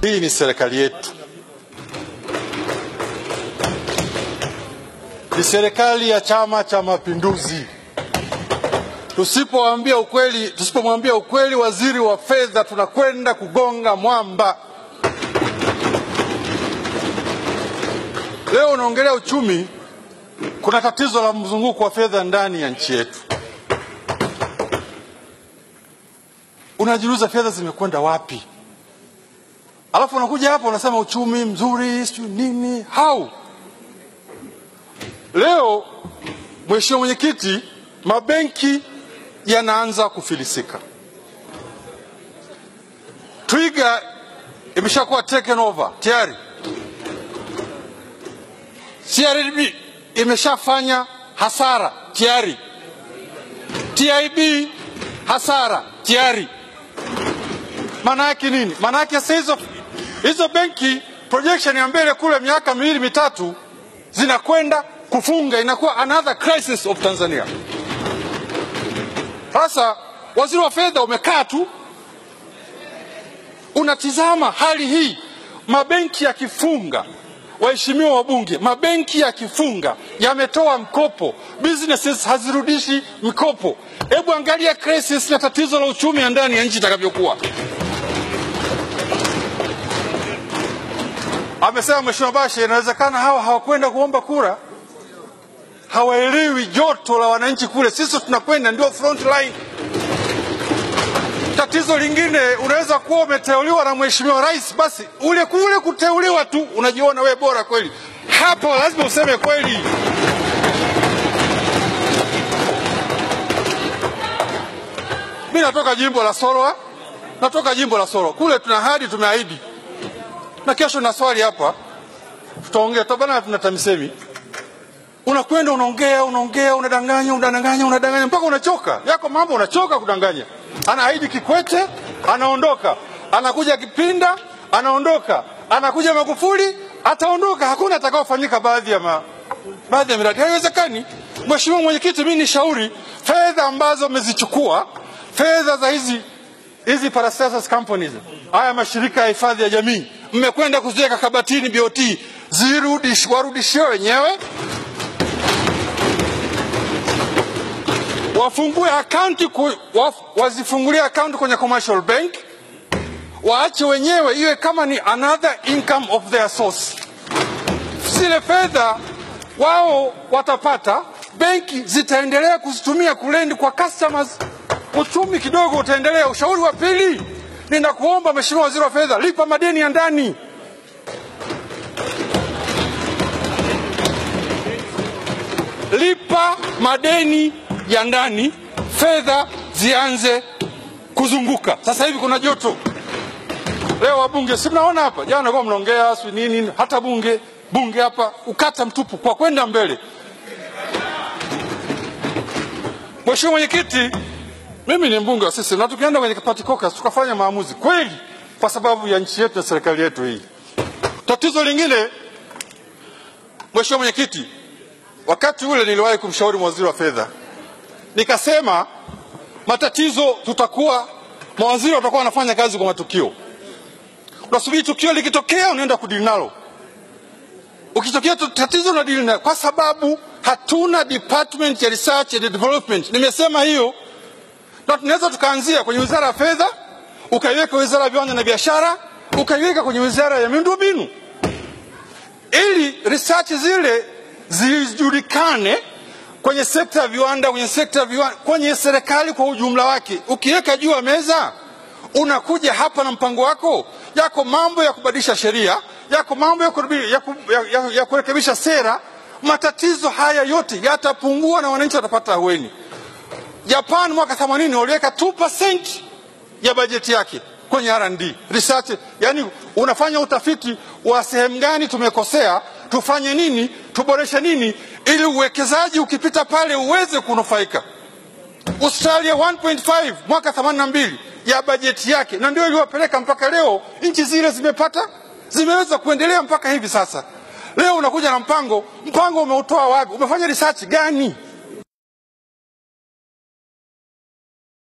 Hii ni serikali yetu. Ni serikali ya Chama cha Mapinduzi. Tusipomwambia ukweli waziri wa fedha, tunakwenda kugonga mwamba. Leo unaongelea uchumi, kuna tatizo la mzunguko wa fedha ndani ya nchi yetu. Unajiuliza fedha zimekwenda wapi? Alafu unakuja hapa unasema uchumi mzuri, sio nini? How? Leo Mheshimiwa Mwenyekiti, mabenki yanaanza kufilisika. Trigger imeshakuwa taken over tayari. CRDB imeshafanya hasara tayari. TIB hasara tayari. Maana yake nini? Maana yake sasa hizo benki projection ya mbele kule miaka 2-3 zinakwenda kufunga, inakuwa another crisis of Tanzania. Sasa waziri wa fedha umekaa tu unatizama hali hii. Mabenki yakifunga, waheshimiwa wabunge, mabenki yakifunga, yametoa mkopo, businesses hazirudishi mkopo. Hebu angalia crisis na tatizo la uchumi ndani ya nchi itakavyokuwa. Amesema Mheshimiwa Bashe, inawezekana hawa hawakwenda kuomba kura, hawaelewi joto la wananchi kule. Sisi tunakwenda ndio front line. Tatizo lingine, unaweza kuwa umeteuliwa na Mheshimiwa Rais, basi ule kuteuliwa tu unajiona wewe bora kweli. Hapo lazima useme kweli. Mimi natoka jimbo la Sorwa. Kule tumeahidi. Na kesho na swali hapa tutaongea tabana, tuna TAMISEMI. Unakwenda unaongea, unadanganya mpaka unachoka. Yako mambo unachoka kudanganya. Anaahidi Kikwete, anaondoka. Anakuja Kipinda, anaondoka. Anakuja Magufuli, ataondoka. Hakuna atakaofanyika baadhi ya miradi. Haiwezekani. Mheshimiwa Mwenyekiti, mimi nishauri fedha ambazo umezichukua, fedha za hizi parastatus companies, haya mashirika ya hifadhi ya jamii, mmekwenda kuziweka kabatini BOT, warudishie wenyewe. Wafungue account, wazifungulie account kwenye commercial bank, waache wenyewe iwe kama ni another income of their source. Zile fedha wao watapata, benki zitaendelea kuzitumia kulendi kwa customers, uchumi kidogo utaendelea. Ushauri wa pili, ninakuomba Mheshimiwa Waziri wa Fedha, lipa madeni ya ndani. Lipa madeni ya ndani, fedha zianze kuzunguka. Sasa hivi kuna joto. Leo wabunge, si mnaona hapa, jana kwa mnaongea si nini, hata bunge hapa ukata mtupu kwa kwenda mbele. Mheshimiwa Mwenyekiti, mimi ni mbunge wa sisi, na tukienda kwenye party caucus tukafanya maamuzi kweli kwa sababu ya nchi yetu na serikali yetu hii. Tatizo lingine, Mheshimiwa Mwenyekiti, wakati ule niliwahi kumshauri waziri wa fedha, nikasema matatizo mawaziri watakuwa wanafanya kazi kwa matukio. Unasubiri tukio likitokea unaenda kudili nalo. Ukitokea tatizo na dili nalo, kwa sababu hatuna department ya research and development. Nimesema hiyo. Na tunaweza tukaanzia kwenye Wizara ya Fedha, ukaiweka Wizara ya Viwanda na Biashara, ukaiweka kwenye Wizara ya Miundombinu, ili research zile zijulikane kwenye sekta ya viwanda, kwenye serikali kwa ujumla wake. Ukiweka juu ya meza, unakuja hapa na mpango wako, yako mambo ya kubadilisha sheria, yako mambo ya kurekebisha sera, matatizo haya yote yatapungua na wananchi watapata ahueni. Japan mwaka 80 waliweka 2% ya bajeti yake kwenye R&D research. Yani unafanya utafiti wa sehemu gani tumekosea, tufanye nini, tuboreshe nini, ili uwekezaji ukipita pale uweze kunufaika. Australia 1.5 mwaka 82 ya bajeti yake, na ndio iliwapeleka mpaka leo nchi zile zimeweza kuendelea mpaka hivi sasa. Leo unakuja na mpango umeutoa wapi? Umefanya research gani?